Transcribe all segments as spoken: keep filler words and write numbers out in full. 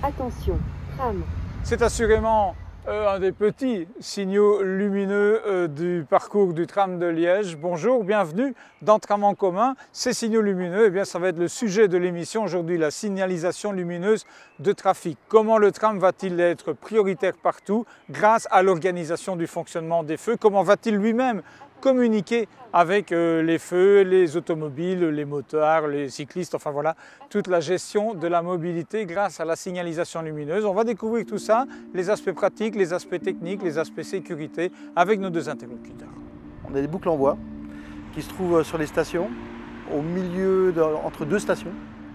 Attention, tram. C'est assurément euh, un des petits signaux lumineux euh, du parcours du tram de Liège. Bonjour, bienvenue dans Tram en commun. Ces signaux lumineux, eh bien, ça va être le sujet de l'émission aujourd'hui, la signalisation lumineuse de trafic. Comment le tram va-t-il être prioritaire partout grâce à l'organisation du fonctionnement des feux? Comment va-t-il lui-même communiquer avec euh, les feux, les automobiles, les motards, les cyclistes, enfin voilà, toute la gestion de la mobilité grâce à la signalisation lumineuse. On va découvrir tout ça, les aspects pratiques, les aspects techniques, les aspects sécurité, avec nos deux interlocuteurs. On a des boucles en bois qui se trouvent sur les stations, au milieu, de, entre deux stations,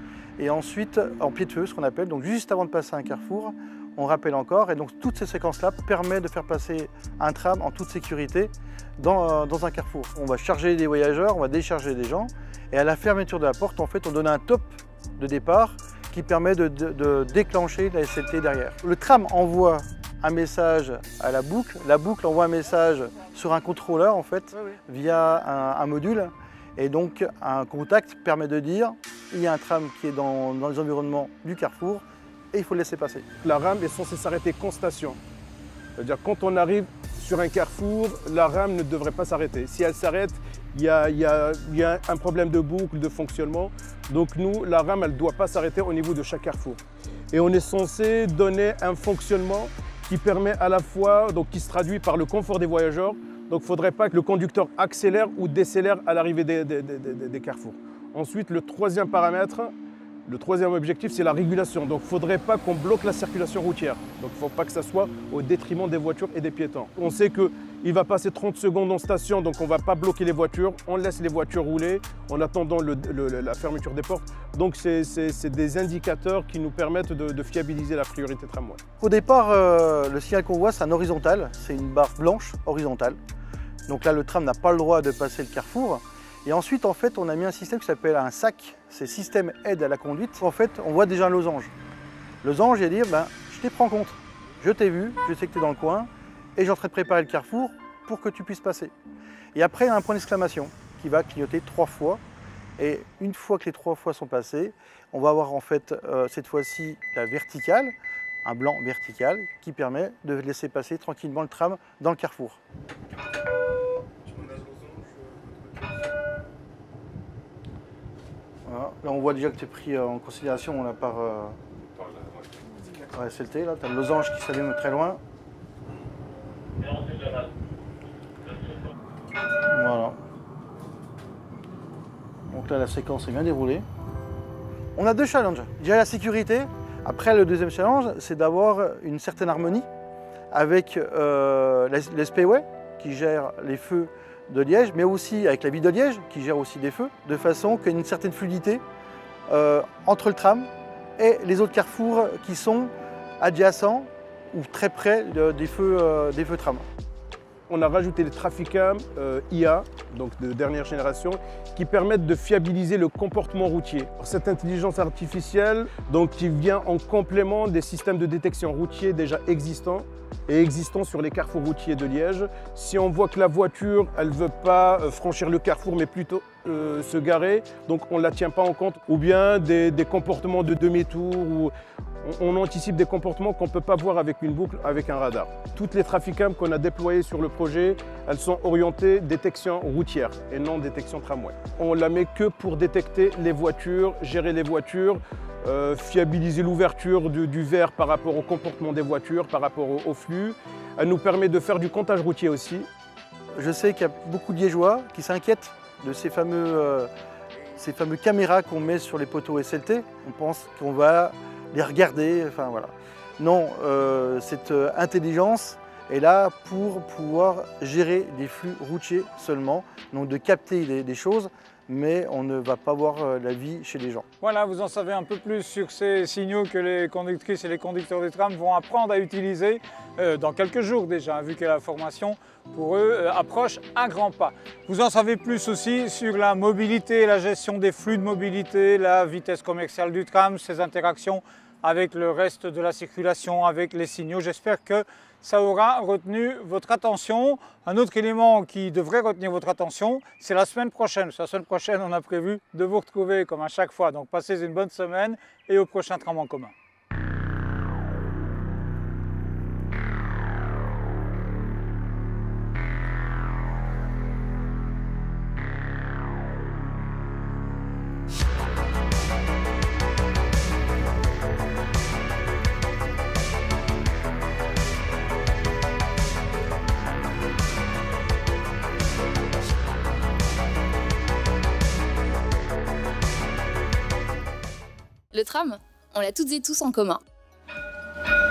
et ensuite en pied de feu, ce qu'on appelle, donc juste avant de passer un carrefour, on rappelle encore, et donc toutes ces séquences-là permettent de faire passer un tram en toute sécurité dans, dans un carrefour. On va charger des voyageurs, on va décharger des gens, et à la fermeture de la porte, en fait, on donne un top de départ qui permet de, de, de déclencher la S L T derrière. Le tram envoie un message à la boucle, la boucle envoie un message sur un contrôleur, en fait, oui, oui. via un, un module, et donc un contact permet de dire il y a un tram qui est dans, dans les environnements du carrefour, et il faut le laisser passer. La rame est censée s'arrêter qu'en station. C'est-à-dire quand on arrive sur un carrefour, la rame ne devrait pas s'arrêter. Si elle s'arrête, il y, y, y a un problème de boucle, de fonctionnement. Donc nous, la rame, elle ne doit pas s'arrêter au niveau de chaque carrefour. Et on est censé donner un fonctionnement qui permet à la fois, donc qui se traduit par le confort des voyageurs. Donc il ne faudrait pas que le conducteur accélère ou décélère à l'arrivée des, des, des, des, des carrefours. Ensuite, le troisième paramètre, Le troisième objectif, c'est la régulation. Donc, il ne faudrait pas qu'on bloque la circulation routière. Donc, il ne faut pas que ça soit au détriment des voitures et des piétons. On sait qu'il va passer trente secondes en station, donc on ne va pas bloquer les voitures. On laisse les voitures rouler en attendant le, le, la fermeture des portes. Donc, c'est des indicateurs qui nous permettent de, de fiabiliser la priorité tramway. Au départ, euh, le signal qu'on voit, c'est un horizontal. C'est une barre blanche horizontale. Donc là, le tram n'a pas le droit de passer le carrefour. Et ensuite, en fait, on a mis un système qui s'appelle un S A C, c'est Système Aide à la Conduite. En fait, on voit déjà un losange. Le losange, il dire, ben, je t'ai pris en compte, je t'ai vu, je sais que tu es dans le coin, et j'ai en train de préparer le carrefour pour que tu puisses passer. Et après, il y a un point d'exclamation qui va clignoter trois fois. Et une fois que les trois fois sont passées, on va avoir en fait, euh, cette fois-ci, la verticale, un blanc vertical, qui permet de laisser passer tranquillement le tram dans le carrefour. Voilà. Là, on voit déjà que tu es pris en considération là, par, euh, par la S L T. Tu as le losange qui s'allume très loin. Voilà. Donc là, la séquence est bien déroulée. On a deux challenges. Déjà la sécurité. Après, le deuxième challenge, c'est d'avoir une certaine harmonie avec euh, l'S P W A Y qui gère les feux de Liège, mais aussi avec la ville de Liège, qui gère aussi des feux, de façon qu'il y ait une certaine fluidité euh, entre le tram et les autres carrefours qui sont adjacents ou très près de, des, feux, euh, des feux tram. On a rajouté les Traficam euh, I A, donc de dernière génération, qui permettent de fiabiliser le comportement routier. Cette intelligence artificielle, donc, qui vient en complément des systèmes de détection routier déjà existants et existants sur les carrefours routiers de Liège. Si on voit que la voiture, elle ne veut pas franchir le carrefour, mais plutôt euh, se garer, donc on ne la tient pas en compte, ou bien des, des comportements de demi-tour, ou on anticipe des comportements qu'on ne peut pas voir avec une boucle, avec un radar. Toutes les Traficam qu'on a déployées sur le projet, elles sont orientées détection routière et non détection tramway. On la met que pour détecter les voitures, gérer les voitures, euh, fiabiliser l'ouverture du, du verre par rapport au comportement des voitures, par rapport au, au flux. Elle nous permet de faire du comptage routier aussi. Je sais qu'il y a beaucoup de Liégeois qui s'inquiètent de ces fameux, euh, ces fameux caméras qu'on met sur les poteaux S L T. On pense qu'on va les regarder, enfin voilà. Non, euh, cette intelligence est là pour pouvoir gérer des flux routiers seulement, donc de capter des, des choses, mais on ne va pas voir la vie chez les gens. Voilà, vous en savez un peu plus sur ces signaux que les conductrices et les conducteurs de tram vont apprendre à utiliser euh, dans quelques jours déjà, vu que la formation pour eux euh, approche à grands pas. Vous en savez plus aussi sur la mobilité, la gestion des flux de mobilité, la vitesse commerciale du tram, ses interactions avec le reste de la circulation, avec les signaux. J'espère que ça aura retenu votre attention. Un autre élément qui devrait retenir votre attention, c'est la semaine prochaine. La semaine prochaine, on a prévu de vous retrouver comme à chaque fois. Donc passez une bonne semaine et au prochain Tram en commun. Le tram, on l'a toutes et tous en commun.